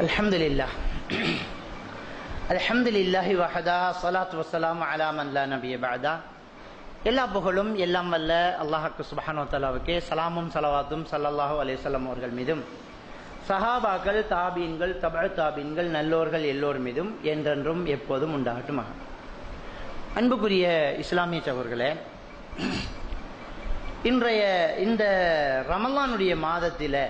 அல்ஹம்துலில்லாஹ் அல்ஹம்துலில்லாஹி வஹதா ஸலாத்து வஸ்ஸலாமு அலா மன் லா நபிய பஅதா. எல்லா புகழும் எல்லாம் வல்ல அல்லாஹ்வுக்கு சுப்ஹானஹு வ தஆலாவுக்கே சலாமும் ஸலவாத்தும் ஸல்லல்லாஹு அலைஹி வஸல்லம் அவர்கள் மீதும் சஹாபாக்கள் தாபீன்கள் தபஅ தாபீன்கள் நல்லோர்கள் எல்லோர் மீதும் என்றென்றும் எப்போதும் உண்டாகட்டுமாக. அன்புக்குரிய இஸ்லாமிய சகோதரர்களே, இன்றைய இந்த ரமலானுடைய மாதத்தில்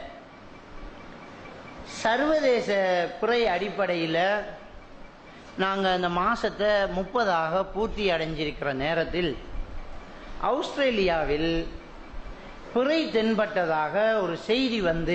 சர்வதேச பிறை அடிப்படையில் நாங்கள் அந்த மாதத்தை 30ஆக பூர்த்தி அடைஞ்சிருக்கிற நேரத்தில் ஆஸ்திரேலியாவில் பிறை தென்பட்டதாக ஒரு செய்தி வந்து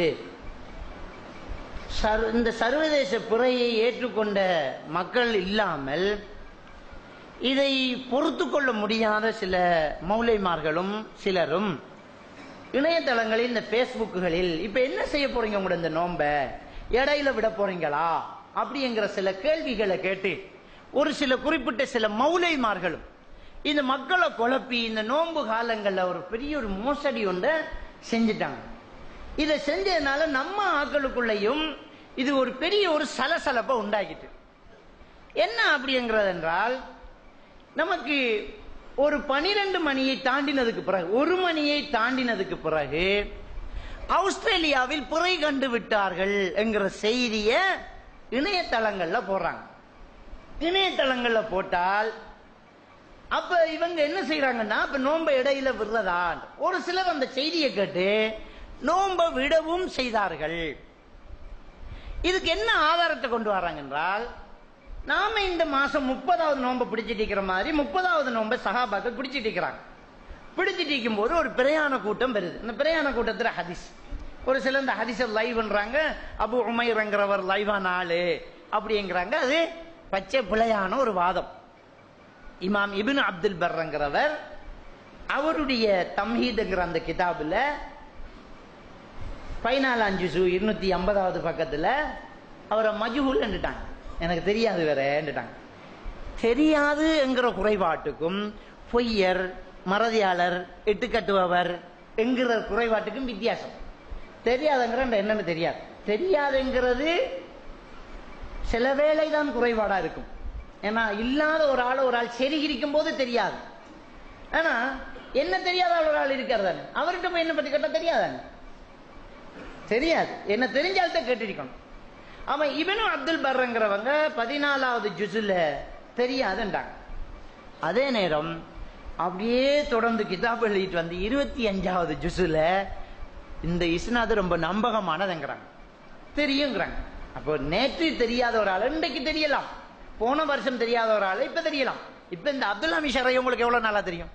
இந்த சர்வதேச பிறையை ஏற்றுக்கொண்ட மக்கள் இல்லாமல் இதை பொறுத்து கொள்ள முடியாத சில மௌலைமார்களும் சிலரும் இணையதளங்களில் இந்த பேஸ்புக்குகளில் இப்ப என்ன செய்ய போறீங்க உங்களோட இந்த நோம்ப இடையில விட போறீங்களா அப்படிங்கிற சில கேள்விகளை கேட்டு ஒரு சில குறிப்பிட்ட சில மௌலைமார்களும் இந்த மக்களை குழப்பி இந்த நோன்பு காலங்களில் ஒரு பெரிய ஒரு மோசடி ஒன்றை செஞ்சுட்டாங்க. இதை செஞ்சதுனால நம்ம ஆக்களுக்குள்ளையும் இது ஒரு பெரிய ஒரு சலசலப்பை உண்டாக்கிட்டு என்ன அப்படிங்கிறது என்றால், நமக்கு ஒரு 12 மணியை தாண்டினதுக்கு பிறகு 1 மணியை தாண்டினதுக்கு பிறகு ஆஸ்திரேலியாவில் பிறை கண்டு விட்டார்கள் என்கிற செய்திய இணையதளங்கள்ல போடுறாங்க. இணையதளங்கள்ல போட்டால் அப்ப இவங்க என்ன செய்யறாங்கன்னா, இப்ப நோன்பை இடையில விடுறதா ஒரு சிலர் அந்த செய்தியை கேட்டு நோன்பை விடவும் செய்தார்கள். இதுக்கு என்ன ஆதாரத்தை கொண்டு வர்றாங்க என்றால், நாம இந்த மாசம் 30வது நோன்பை பிடிச்சிட்டு இருக்கிற மாதிரி 30வது நோன்பை சஹாபாக்கள் பிடிச்சிட்டு இருக்கிறாங்க. பிடிச்சிட்டு இருக்கும் போது ஒரு பிரயாண கூட்டம் வருது. இந்த பிரயாண கூட்டத்துல ஹதீஸ் ஒரு சில இந்த ஹதீஸ லைவ்ன்றாங்க. அபு உமைர்ங்கிறவர் லைவான ஆளு அப்படிங்கிறாங்க. அது பச்சை பிழையான ஒரு வாதம். இமாம் இப்னு அப்துல் பர்ங்கிறவர் அவருடைய தம்ஹீத்ங்கிற அந்த கிதாபுல 14 ஜுஸு 250வது பக்கத்துல அவரை மஜ்ஹூல் என்றுட்டாங்க. எனக்கு தெரியாது வேறேன்னுட்டாங்க. தெரியாது என்கிற குறைபாட்டுக்கும் பொய்யர், மறதியாளர், இட்டுக்கட்டுபவர் என்கிற குறைபாட்டுக்கும் வித்தியாசம். தெரியாதுங்கிற என்னன்னு தெரியாது. தெரியாதுங்கிறது சில வேளை தான் குறைபாடா இருக்கும். ஏன்னா இல்லாத ஒரு ஆள் செருகிரிக்கும் போது தெரியாது. ஆனா என்ன தெரியாத ஒரு ஆள் இருக்கிறதானே, அவர்கிட்ட போய் என்ன பத்தி கேட்டா தெரியாதானே, தெரியாது. என்ன தெரிஞ்சால்தான் கேட்டிருக்கணும். அவன் இப்னு அப்துல் பர்ங்கிறவங்க 14வது ஜுஸுல தெரியாதுன்றாங்க. அதே நேரம் அப்படியே தொடர்ந்து கிதாப் எழுதிட்டு வந்து 25வது ஜுஸுல இந்த இஸ்னாது ரொம்ப நம்பகமானதுங்கிறாங்க, தெரியுங்கிறாங்க. அப்போ நேற்று தெரியாத ஒரு ஆள் இன்றைக்கு தெரியலாம், போன வருஷம் தெரியாத ஒரு ஆள் இப்ப தெரியலாம். இப்ப இந்த அப்துல்லா மிஷரை உங்களுக்கு எவ்வளவு நாளா தெரியும்?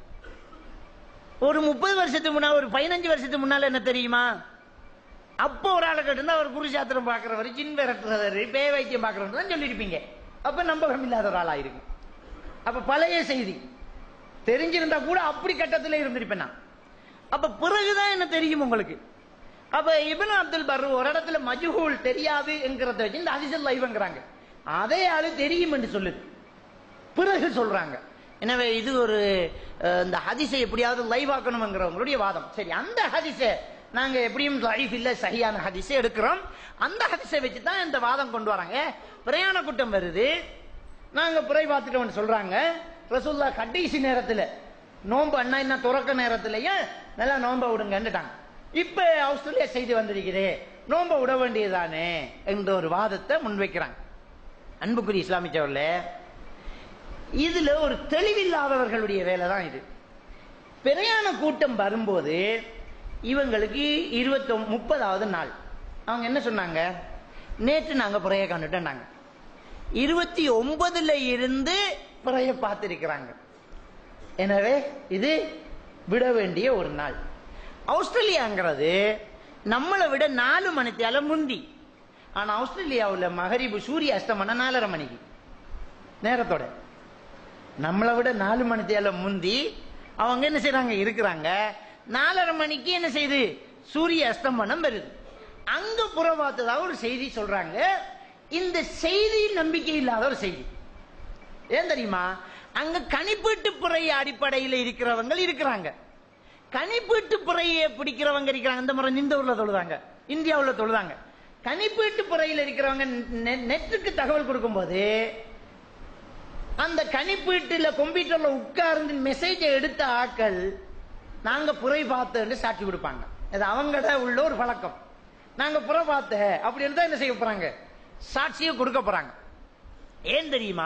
ஒரு 30 வருஷத்துக்கு முன்னால, ஒரு 15 வருஷத்துக்கு முன்னால என்ன தெரியுமா? அப்போ ஒரு ஆளை கேட்டு அவர் குருசாத்திரம் பாக்குறவர், ஜின் விரட்டுறவர், பே வைத்தியம் பாக்குறவர் தான் சொல்லியிருப்பீங்க. அப்ப நம்பகம் இல்லாத ஒரு ஆளா இருக்கும். அப்ப பழைய செய்தி தெரிஞ்சிருந்தா கூட அப்படி கட்டத்தில் இருந்திருப்பேன் நான். அப்ப பிறகுதான் என்ன தெரியும் உங்களுக்கு. அப்ப இப்னு அப்துல் பர் ஒரு இடத்துல மஜ்ஹூல் தெரியாது என்கிறத வச்சு இந்த ஹதீஸ் லைவ்ங்கறாங்க. அதே ஆளு தெரியும் என்று சொல்லுது, பிறகு சொல்றாங்க. எனவே இது ஒரு இந்த ஹதீஸை எப்படியாவது லைவ் ஆக்கணும்ங்கிறவங்களுடைய வாதம். சரி, அந்த ஹதீஸை நாங்க எப்படியும் லைஃப் இல்ல சரியான ஹதீஸை எடுக்கிறோம். அந்த ஹதீஸை வச்சு தான் இந்த வாதம் கொண்டு வராங்க. பிரயாண கூட்டம் வருது, நாங்க பிறை பார்த்துட்டோம்னு சொல்றாங்க. ரசூலுல்லாஹ் கடைசி நேரத்துல நோன்பு அண்ணா என்ன துறக்க நேரத்திலேயே நல்லா நோன்பை விடுங்கன்னுட்டாங்க. இப்ப ஆஸ்திரேலியா செய்தி வந்திருக்கிறே, நோன்பை விட வேண்டியதானே என்ற ஒரு வாதத்தை முன்வைக்கிறாங்க. அன்புக்குரிய இஸ்லாமியர்களே, இதுல ஒரு தெளிவில்லாதவர்களுடைய வேலை தான் இது. பிரயாண கூட்டம் வரும்போது இவங்களுக்கு 30வது நாள் அவங்க என்ன சொன்னாங்க, நேற்று நாங்க பிறைய கண்டுட்டோம், 29ல இருந்து பிறைய பார்த்திருக்கிறாங்க. எனவே இது விட வேண்டிய ஒரு நாள். ஆஸ்திரேலியாங்கிறது நம்மளை விட 4 மணித்தியால முந்தி. ஆனா ஆஸ்திரேலியாவில் மகரிபு சூரிய அஸ்தமனம் 4:30 மணிக்கு நேரத்தோட, நம்மளை விட 4 மணித்தியால முந்தி அவங்க என்ன செய்யறாங்க இருக்கிறாங்க. 4:30 மணிக்கு என்ன செய்யுது, சூரிய அஸ்தமனம் வருது. அங்க புறவாத்ததாக ஒரு செய்தி சொல்றாங்க. இந்த செய்தி நம்பிக்கை இல்லாத ஒரு செய்தி. ஏன் தெரியுமா? அங்க கணிப்பீட்டு பிறை அடிப்படையில் இருக்கிறவங்க இருக்கிறாங்க, கணிப்பீட்டு பிறையை பிடிக்கிறவங்க இருக்கிறாங்க. இந்த முறை இந்த ஊர்ல தொழுதாங்க, இந்தியாவில் தொழுதாங்க. கணிப்பீட்டு துறையில் இருக்கிறவங்க நெட்டுக்கு தகவல் கொடுக்கும் போது அந்த கணிப்பீட்டுல கம்ப்யூட்டர்ல உட்கார்ந்து மெசேஜை எடுத்த ஆட்கள் நாங்க புரை பார்த்து சாட்சி கொடுப்பாங்க. அது அவங்கட உள்ள ஒரு பழக்கம். நாங்க புற பார்த்த அப்படின்னு தான் என்ன செய்ய போறாங்க, சாட்சியை கொடுக்க போறாங்க. ஏன் தெரியுமா,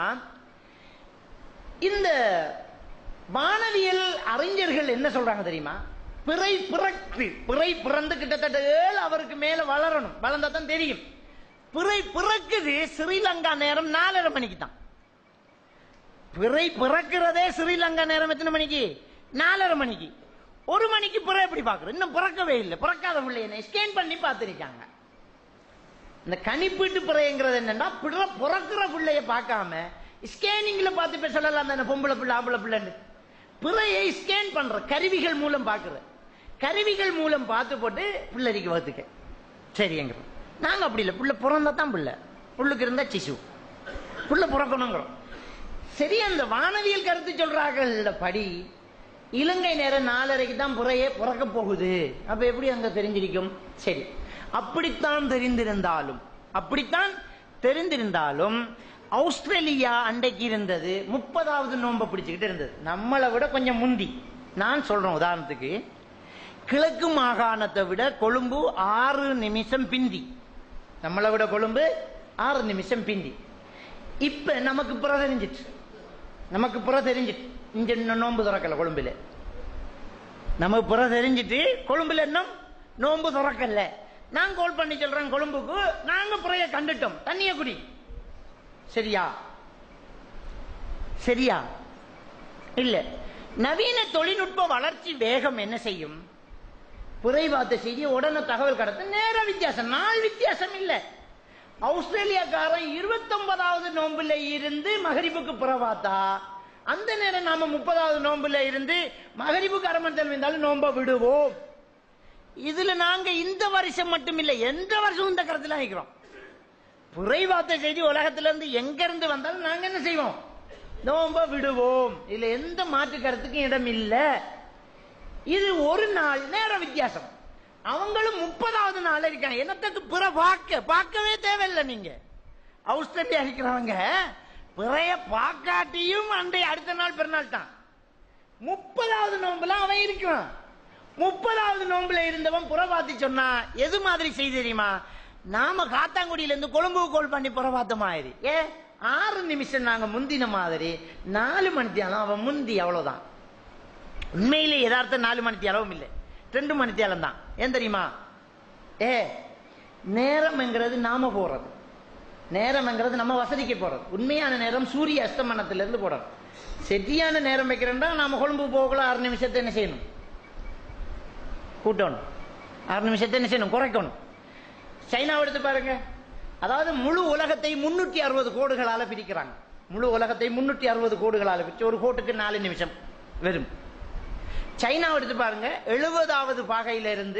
இந்த வானவியல் அறிஞர்கள் என்ன சொல்றாங்க தெரியுமா, பிறை பிறந்து கிட்டத்தட்ட 7 அவருக்கு மேல வளரணும், வளர்ந்தா தான் தெரியும். பிறை பிறக்குது ஸ்ரீலங்கா நேரம் 4:30 மணிக்கு தான். பிறை பிறக்கிறதே ஸ்ரீலங்கா நேரம் எத்தனை மணிக்கு, 4:30 மணிக்கு. 1 மணிக்கு பிறை எப்படி பாக்குறது, இன்னும் பிறக்கவே இல்லை. பிறக்காத பிள்ளைய ஸ்கேன் பண்ணி பார்த்திருக்காங்க. இந்த கணிப்பீட்டு பிறைங்கிறது என்னன்னா, பிறக்கிற பிள்ளைய பார்க்காம ஸ்கேனிங்ல பார்த்து இப்ப சொல்லலாம் தானே, பொம்பளை பிள்ளை ஆம்பளை பிள்ளைன்னு. பிறையை ஸ்கேன் பண்ற கருவிகள் மூலம் பாக்குற, கருவிகள் மூலம் பார்த்து போட்டு பிள்ளைக்கு வகுத்துக்க சரிங்க. நாங்க அப்படி இல்லை, பிள்ளை பிறந்தா தான் பிள்ளை, புள்ளுக்கு இருந்தா சிசு, பிள்ளை பிறக்கணுங்கிறோம். சரி, அந்த வானவியல் கருத்து சொல்றார்கள் படி இலங்கை நேரம் 4:30க்கு தான் புறையே பிறக்க போகுது. அப்ப எப்படி அங்க தெரிஞ்சிருக்கும்? சரி, அப்படித்தான் தெரிந்திருந்தாலும் ஆஸ்திரேலியா அன்றைக்கு இருந்தது 30வது நோன்பை பிடிச்சுக்கிட்டு இருந்தது. நம்மளை விட கொஞ்சம் முந்தி. நான் சொல்றேன் உதாரணத்துக்கு, கிழக்கு மாகாணத்தை விட கொழும்பு 6 நிமிஷம் பிந்தி. நம்மளை விட கொழும்பு 6 நிமிஷம் பிந்தி. இப்ப நமக்கு புற தெரிஞ்சிட்டு இங்க நோன்பு திறக்கல. கொழும்புல நமக்கு புற தெரிஞ்சிட்டு கொழும்புல இன்னும் நோன்பு திறக்கல. நான் கால் பண்ணி சொல்றேன் கொழும்புக்கு, நாங்க புறைய கண்டுட்டோம், தண்ணிய குடி. சரியா இல்ல? நவீன தொழில்நுட்ப வளர்ச்சி வேகம் என்ன செய்யும், புரை பார்த்த செய்தியை உடனே தகவல் கடத்த. நேர வித்தியாசம், நாள் வித்தியாசம் இல்ல. ஆஸ்திரேலியாக்காரன் 29வது நோன்புல இருந்து மகரிபுக்கு புறவாத்தா, அந்த நேரம் நாம 30வது நோன்புல இருந்து மகரிபுக்கு அரை மணி நேரம் இருந்தாலும் நோன்ப விடுவோம். இதுல நாங்க இந்த வருஷம் மட்டும் இல்ல, எந்த வருஷம் இந்த கருத்துல நினைக்கிறோம். புரை பார்த்த செய்தி உலகத்துல இருந்து எங்க இருந்து வந்தாலும் நாங்க என்ன செய்வோம், நோன்ப விடுவோம். இதுல எந்த மாற்று கருத்துக்கும் இடம் இல்ல. இது ஒரு நாள் நேர வித்தியாசம். அவங்களும் 30வது நாள் இருக்காங்க. என்னத்துக்கு பிற பார்க்கவே தேவையில்லை. நீங்க ஆஸ்திரேலியா இருக்கிறவங்க பிறைய பார்க்காட்டியும் அன்றைய அடுத்த நாள் பிறநாள் தான். 30வது நோம்புல அவன் இருக்கிறான். 30வது நோம்புல இருந்தவன் புற பார்த்து சொன்னா எது மாதிரி செய்தி தெரியுமா, நாம காத்தாங்குடியில இருந்து கொழும்பு கோல் பண்ணி புற பார்த்த மாதிரி. 6 நிமிஷம் நாங்க முந்தின மாதிரி 4 மணித்தியாலம் அவன் முந்தி, அவ்வளவுதான். உண்மையிலே யதார்த்த 4 மணித்தியாலவும் இல்லை, 2 மணித்தியாலம் தான். ஏன் தெரியுமா, நேரம்ங்கிறது நாம போறது, நேரம்ங்கிறது நம்ம வசதிக்கு போறது. உண்மையான நேரம் சூரிய அஸ்தமனத்திலிருந்து போறது. சரியான நேரம் வைக்கிறேன்டா நாம கொழும்பு போகல 6 நிமிஷத்தை என்ன செய்யணும், கூட்டணும். 6 நிமிஷத்தை என்ன செய்யணும், குறைக்கணும். சைனாவை எடுத்து பாருங்க. அதாவது முழு உலகத்தை 360 கோடுகளால பிரிக்கிறாங்க. முழு உலகத்தை 360 கோடுகளால பிரிச்சு ஒரு கோட்டுக்கு 4 நிமிஷம் வரும். சைனாவை எடுத்து பாருங்க. 70வது பாகையில இருந்து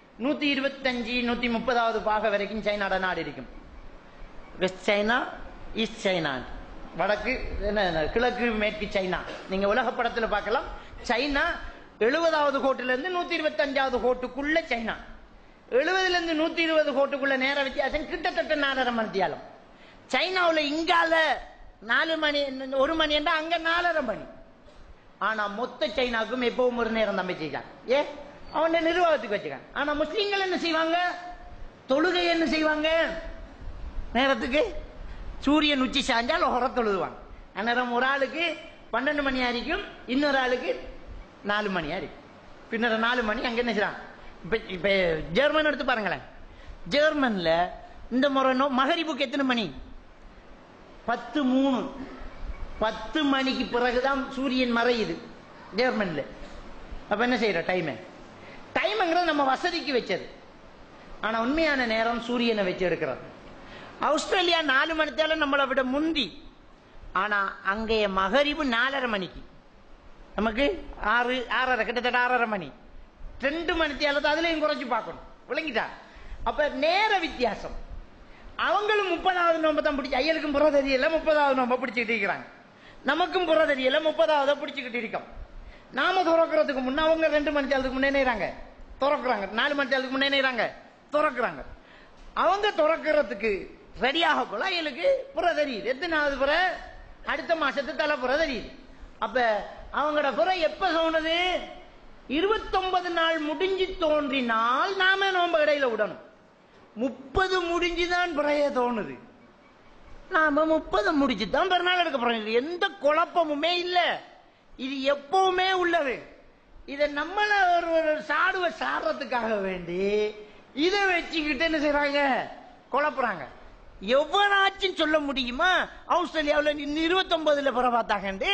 125 130வது பாகை வரைக்கும் சைனாட நாடு இருக்கும். வெஸ்ட் சைனா, ஈஸ்ட் சைனா, வடக்கு கிழக்கு மேற்கு சைனா. நீங்க உலக படத்துல பார்க்கலாம். சைனா 70வது கோட்டுல இருந்து 125வது கோட்டுக்குள்ள சைனா. 70ல இருந்து 120 கோட்டுக்குள்ள நேர வித்தியாசம் கிட்டத்தட்ட 4.5 மணித்தியாலம். சைனாவுல இங்கால 4 மணி 1 மணி என்றா அங்க 4.5 மணி. ஆனா மொத்த சைனாவுக்கும் எப்பவும் ஒரு நேரம் தான் வச்சுக்காங்க. அவன் நிர்வாகத்துக்கு வச்சுக்காங்க. ஆனா முஸ்லீம்கள் என்ன செய்வாங்க, தொழுகை என்ன செய்வாங்க, நேரத்துக்கு சூரியன் உச்சி சாஞ்சால் உர தொழுதுவாங்க. அந்நேரம் ஒரு ஆளுக்கு 12 மணி ஆയിരിக்கும், இன்னொரு ஆளுக்கு 4 மணி ஆയിരിக்கும். பின்னர் 4 மணி அங்க என்ன செய்யறாங்க. இப்ப ஜெர்மன் எடுத்து பாருங்களேன். ஜெர்மன்ல இந்த முறை மகரிபுக்கு எத்தனை மணி, 10:03. 10 மணிக்கு பிறகுதான் சூரியன் மறையுது ஜெர்மன்ல. அப்ப என்ன செய்யற, டைம்ங்கிறது நம்ம வசதிக்கு வச்சது. ஆனா உண்மையான நேரம் சூரியனை வச்சு எடுக்கிறது. ஆஸ்திரேலியா 4 மணித்தாலும் நம்மளை விட முந்தி. ஆனா அங்கே மகரிபு 4.5 மணிக்கு, நமக்கு 6:30, கிட்டத்தட்ட 6.5 மணி. 2 மணித்தாலும் அதுலயும் குறைச்சு பார்க்கணும். விளங்கிட்டா? அப்ப நேர வித்தியாசம். அவங்களும் 30வது நோம்பை தான் பிடிச்சி, ஐயலுக்கும் புற தெரியல 30வது நோம்பை பிடிச்சிக்கிட்டு இருக்கிறாங்க. நமக்கும் புற தெரியல 30வது பிடிச்சிக்கிட்டு இருக்கோம். நாம துறக்கிறதுக்கு முன்ன அவங்க 2 மணித்தாலத்துக்கு முன்னே திறக்கிறாங்க. 4 மணித்தாலத்துக்கு முன்னே திறக்கிறாங்க. அவங்க துறக்கிறதுக்கு ரெடியாக போல அவங்களுக்கு புற தெரியுது. எத்தனாவது புற? அடுத்த மாசத்து தலைப்புற தெரியுது. அப்ப அவங்களோட புற எப்ப தோணுது? 29 நாள் முடிஞ்சு தோன்றினால் நாம நோன்பு இடையில விடணும். 30 முடிஞ்சுதான் புறைய தோணுது. நாம 30 முடிச்சுதான் பெருநாள் எடுக்க போறோம். எந்த குழப்பமுமே இல்ல. இது எப்பவுமே உள்ளது. இதை நம்மள ஒரு சாடுவ சாடுறதுக்காக வேண்டி இதை வச்சுக்கிட்டு என்ன செய்யறாங்க? குழப்புறாங்க. எவ்வளவாச்சும் சொல்ல முடியுமா? ஆஸ்திரேலியாவில் 29 புற பார்த்தாங்க.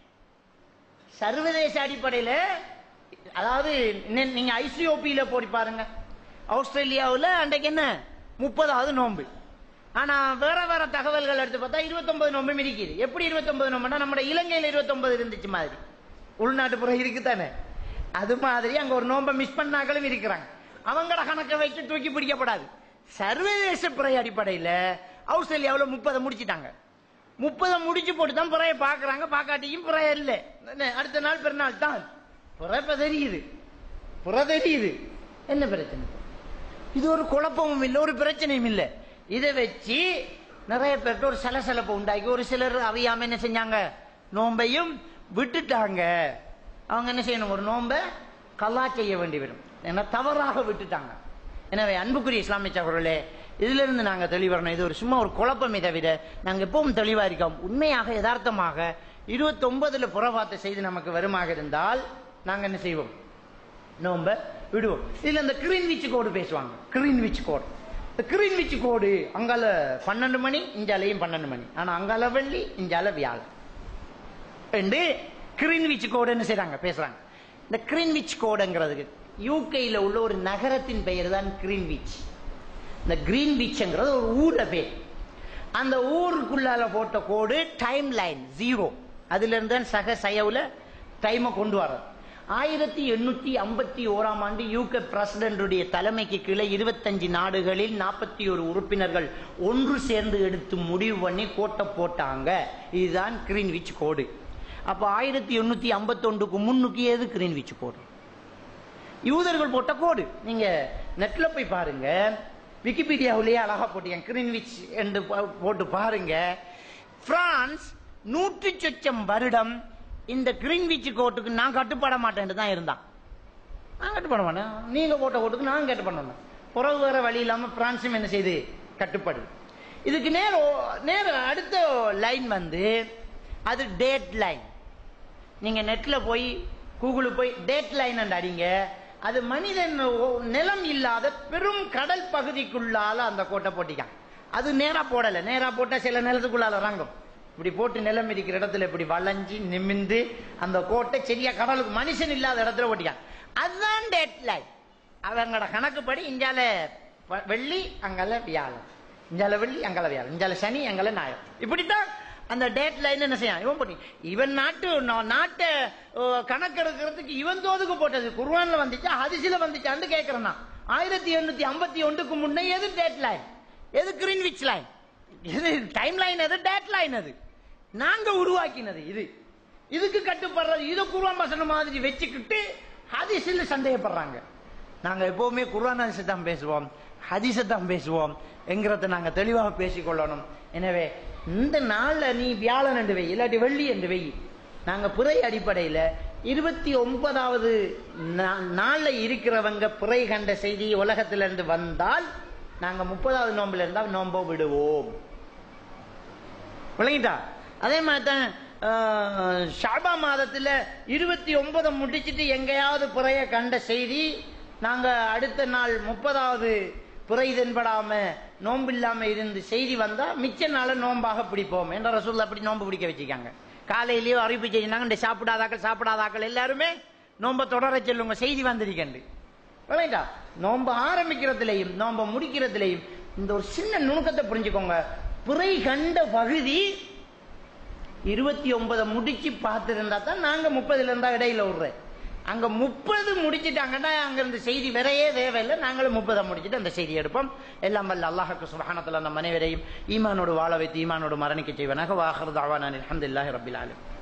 சர்வதேச அடிப்படையில், அதாவது நீங்க ஐசிஓபியில போய் பாருங்க. ஆஸ்திரேலியாவில் அன்றைக்கு என்ன 30வது நோன்பு. ஆனா வேற வேற தகவல்கள் எடுத்து பார்த்தா 29 நோம்பு இருக்குது. எப்படி 29 நோம்புனா நம்ம இலங்கையில 29 இருந்துச்சு மாதிரி உள்நாட்டு புற இருக்குதானே, அது மாதிரி அங்க ஒரு நோம்பை மிஸ் பண்ணாக்களும் இருக்கிறாங்க. அவங்கள கணக்கை வச்சு தூக்கி பிடிக்கப்படாது. சர்வதேச புறை அடிப்படையில் ஆஸ்திரேலியாவில் 30 முடிச்சுட்டாங்க. 30 முடிச்சு போட்டு தான் புறைய பாக்குறாங்க. பாக்காட்டியும் புறைய இல்லை. அடுத்த நாள் பெருநாள் தான் புற தெரியுது. புற தெரியுது. என்ன பிரச்சனை? இது ஒரு குழப்பமும் இல்லை, ஒரு பிரச்சனையும் இல்லை. இதை வச்சு நிறைய பேர்ட்ட ஒரு சலசலப்பு உண்டாக்கி ஒரு சிலர் அறியாம என்ன செஞ்சாங்க? நோம்பையும் விட்டுட்டாங்க. அவங்க என்ன செய்யணும்? ஒரு நோம்பை கல்லா செய்ய வேண்டிவிடும். ஏன்னா தவறாக விட்டுட்டாங்க. எனவே அன்புக்குரிய இஸ்லாமிய சகோதரர்களே, இதுல இருந்து நாங்க தெளிவரணும். இது ஒரு சும்மா ஒரு குழப்பமே தவிர நாங்க எப்பவும் தெளிவா இருக்கோம். உண்மையாக யதார்த்தமாக 29 புறவாத்த செய்து நமக்கு வருமாக இருந்தால் நாங்க என்ன செய்வோம்? நோம்ப விடுவோம். இதுல இந்த கிரீன்விச் கோடு பேசுவாங்க. கிரீன்விச் கோடு, இந்த கிரீன்விச் கோடு அங்கால 12 மணி, இஞ்சாலையும் 12 மணி. ஆனா அங்கால வெள்ளி, இஞ்சால வியாழன். ரெண்டு கிரீன்விச் கோடு என்ன செய்றாங்க? பேசுறாங்க. இந்த கிரீன்விச் கோடுங்கிறதுக்கு யூகேல உள்ள ஒரு நகரத்தின் பெயர் தான் கிரீன்விச். இந்த கிரீன்விச்ங்கிறது ஒரு ஊர்ல பேர். அந்த ஊருக்குள்ளால போட்ட கோடு டைம் லைன் 0. அதுல இருந்து சக சயவுல டைமை கொண்டு வர்றது. 1851ஆம் ஆண்டு யூகே பிரசிடென்டுடைய தலைமைக்கு கீழே 25 நாடுகளில் 41 உறுப்பினர்கள் ஒன்று சேர்ந்து எடுத்து முடிவு பண்ணி கோட்டை போட்டாங்க. இதுதான் கிரீன்விச் கோடு. அப்ப 1851க்கு முன்னுக்கு எது கிரீன்விச் கோடு? யூதர்கள் போட்ட கோடு. நீங்க நெட்ல போய் பாருங்க, விக்கிபீடியாவிலேயே அழகா போட்டீங்க கிரீன்விச் என்று போட்டு பாருங்க. பிரான்ஸ் 100 சொச்சம் வருடம் இந்த கிரீன்விச் கோட்டுக்கு நான் கட்டுப்பட மாட்டேன் தான் இருந்தான். நான் கட்டுப்பட மாட்டேன், நீங்க போட்ட கோட்டுக்கு நான் கட்டுப்பட. புறவு வேற வழி இல்லாம பிரான்சும் என்ன செய்து கட்டுப்படுது. இதுக்கு நேர அடுத்த லைன் வந்து அது டேட் லைன். நீங்க நெட்ல போய் கூகுள் போய் டேட் லைன் அடிங்க. அது மனிதன் நிலம் இல்லாத பெரும் கடல் பகுதிக்குள்ளால அந்த கோட்டை போட்டிக்கான். அது நேரா போடல. நேரா போட்டா சில நிலத்துக்குள்ளால இறங்கும். இப்படி போட்டு நிலம் இருக்கிற இடத்துல இப்படி வளைஞ்சி நிமிந்து அந்த கோட்டை சரியா கடலுக்கு மனுஷன் இல்லாத இடத்துல போட்டிக்கான். அதுதான் டேட் லைன். அவங்களோட கணக்குப்படி இஞ்சால வெள்ளி, அங்கால வியாழன், இஞ்சால வெள்ளி, அங்கால வியாழன், இஞ்சால சனி, அங்கால ஞாயிறு. இப்படித்தான் அந்த டேட் லைன் என்ன செய்யும்? இவன் போட்டி இவன் நாட்டை கணக்கெடுக்கிறதுக்கு இவன் தோதுக்கு போட்டது குர்ஆன்ல வந்துச்சா ஹதீஸ்ல வந்துச்சான்னு கேட்கிறேன். 1851க்கு முன்னே எது டேட் லைன், எது கிரீன்விச் லைன், எது டைம் லைன், எது டேட் லைன்? அது நாங்க உருவாக்கினது. இதுக்கு கட்டுப்படுறது. இது குர்ஆன் வசனம் மாதிரி வச்சுக்கிட்டு ஹதீஸ்ல சந்தேகப்படுறாங்க. நாங்க எப்பவுமே குர்ஆன் ஹதீஸை தான் பேசுவோம், ஹதீஸை தான் பேசுவோம் என்கிறத நாங்க தெளிவாக பேசிக்கொள்ளணும். எனவே இந்த நாள்ல நீ வியாழன் என்று வை, இல்லாட்டி வெள்ளி என்று வை. நாங்க பிறை அடிப்படையில் 29வது நாள்ல இருக்கிறவங்க பிறை கண்ட செய்தி உலகத்திலிருந்து வந்தால் நாங்க 30வது நோம்புல இருந்தா நோம்போ விடுவோம். விளங்கிட்டா? அதே மாதிரி தான் ஷாபா மாதத்துல 29 முடிச்சுட்டு எங்கேயாவது பிறைய கண்ட செய்தி நாங்க அடுத்த நாள் 30வது பிறை தென்படாம நோன்பு இல்லாம இருந்து செய்தி வந்தா மிச்ச நாள நோம்பாக பிடிப்போம் என்ற ரசூலுல்லாஹ் அப்படி நோன்பு பிடிக்க வச்சிருக்காங்க. காலையிலேயோ அறிவிப்பு செஞ்சாங்க, சாப்பிடாதாக்கள் எல்லாருமே நோம்ப தொடர சொல்லுங்க, செய்தி வந்திருக்கேன். நோம்ப ஆரம்பிக்கிறதுலையும் நோம்ப முடிக்கிறதுலையும் இந்த ஒரு சின்ன நுணுக்கத்தை புரிஞ்சுக்கோங்க. பிறை கண்ட பகுதி 29 முடிச்சு பார்த்திருந்தா தான் நாங்க 30ல இருந்தா இடையில விடுறேன். அங்க 30 முடிச்சுட்டாங்கன்னா அங்க இருந்து செய்தி வரையே தேவையில்லை. நாங்களும் 30 முடிச்சுட்டு அந்த செய்தி எடுப்போம். எல்லாம் வல்ல அல்லாஹ்வுக்கு சுப்ஹானஹு வ தஆலா நம் அனைவரையும் ஈமானோடு வாழ வைத்து ஈமானோடு மரணிக்க செய்வனாக. வ ஆகிரு தஅவானா அல்ஹம்துலில்லாஹி ரப்பில் ஆலமீன்.